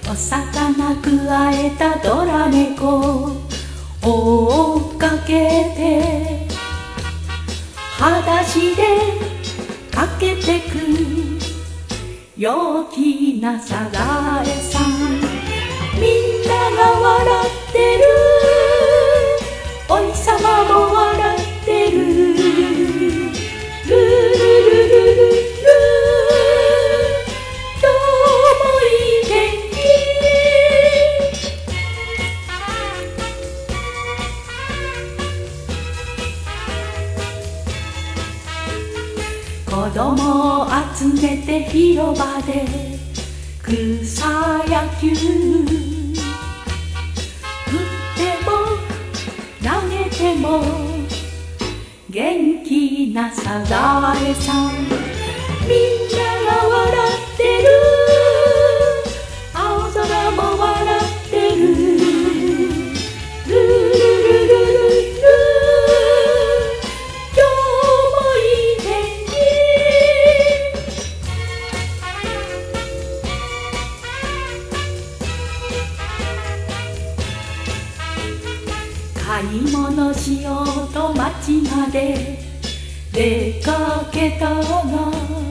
お魚くわえたドラ猫追っかけて裸足で駆けてく陽気なサザエさん。みんなが笑ってる、お日さまも笑ってる。ルルルルルルル、今日もいい天気。子供を集めて広場で草野球、振っても投げても元気なサザエさん。みんなが笑ってる、青空も笑ってる。ルルルルルル、今日もいい天気。買い物しようと街まで出かけたが、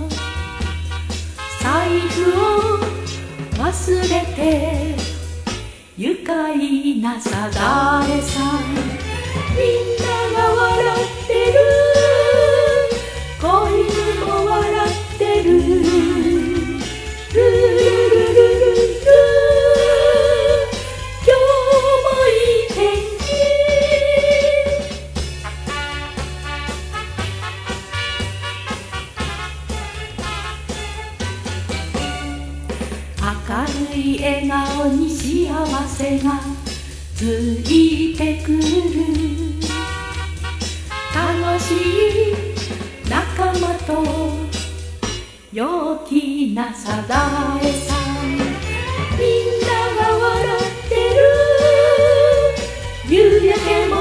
財布を忘れて愉快なサザエさん。みんなが笑ってる、子犬も笑ってる。ルルルルルル、今日もいい天気。明るい笑顔に幸せがついてくる。楽しい仲間と陽気なサザエさん。みんなが笑ってる、夕焼けも